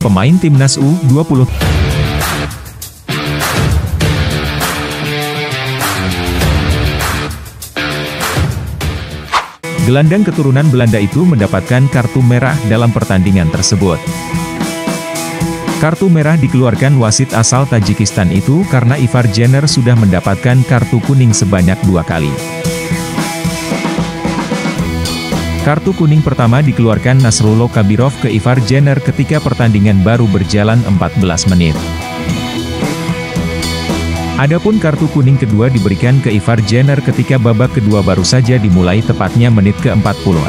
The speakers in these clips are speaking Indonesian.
Pemain Timnas U20 gelandang keturunan Belanda itu mendapatkan kartu merah dalam pertandingan tersebut. Kartu merah dikeluarkan wasit asal Tajikistan itu karena Ivar Jenner sudah mendapatkan kartu kuning sebanyak 2 kali. Kartu kuning pertama dikeluarkan Nasrullo Kabirov ke Ivar Jenner ketika pertandingan baru berjalan 14 menit. Adapun kartu kuning kedua diberikan ke Ivar Jenner ketika babak kedua baru saja dimulai tepatnya menit ke-46.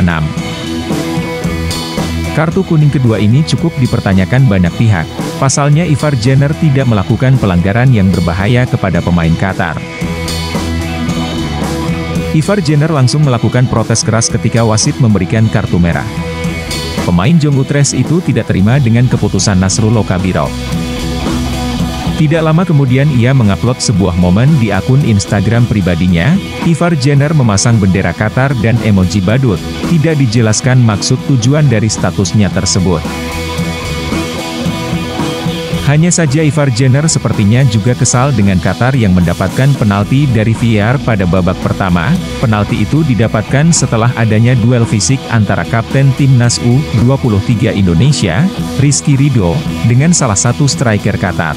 Kartu kuning kedua ini cukup dipertanyakan banyak pihak. Pasalnya Ivar Jenner tidak melakukan pelanggaran yang berbahaya kepada pemain Qatar. Ivar Jenner langsung melakukan protes keras ketika wasit memberikan kartu merah. Pemain Jong Utrecht itu tidak terima dengan keputusan Nasrullo Kabirov. Tidak lama kemudian ia mengupload sebuah momen di akun Instagram pribadinya. Ivar Jenner memasang bendera Qatar dan emoji badut. Tidak dijelaskan maksud tujuan dari statusnya tersebut. Hanya saja Ivar Jenner sepertinya juga kesal dengan Qatar yang mendapatkan penalti dari VAR pada babak pertama. Penalti itu didapatkan setelah adanya duel fisik antara Kapten Timnas U23 Indonesia, Rizky Ridho, dengan salah satu striker Qatar.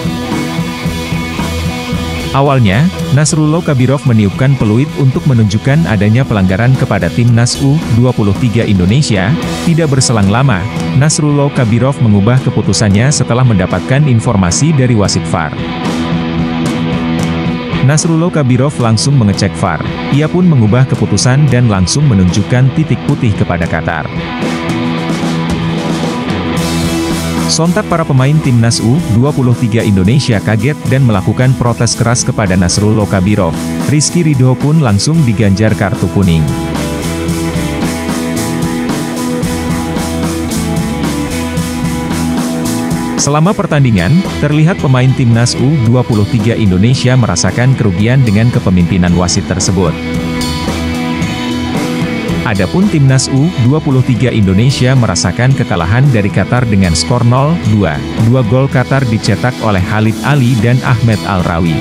Awalnya, Nasrullo Kabirov meniupkan peluit untuk menunjukkan adanya pelanggaran kepada Timnas U23 Indonesia. Tidak berselang lama, Nasrullo Kabirov mengubah keputusannya setelah mendapatkan informasi dari wasit VAR. Nasrullo Kabirov langsung mengecek VAR. Ia pun mengubah keputusan dan langsung menunjukkan titik putih kepada Qatar. Sontak para pemain Timnas U23 Indonesia kaget dan melakukan protes keras kepada Nasrullo Kabirov. Rizky Ridho pun langsung diganjar kartu kuning. Selama pertandingan, terlihat pemain Timnas U23 Indonesia merasakan kerugian dengan kepemimpinan wasit tersebut. Adapun Timnas U23 Indonesia merasakan kekalahan dari Qatar dengan skor 0-2. 2 gol Qatar dicetak oleh Khalid Ali dan Ahmed Al-Rawi.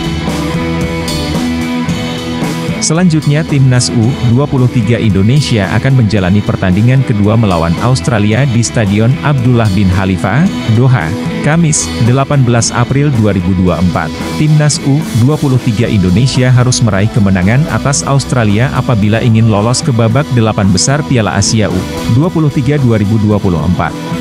Selanjutnya Timnas U23 Indonesia akan menjalani pertandingan kedua melawan Australia di Stadion Abdullah bin Khalifa, Doha, Kamis, 18 April 2024. Timnas U23 Indonesia harus meraih kemenangan atas Australia apabila ingin lolos ke babak 8 besar Piala Asia U23 2024.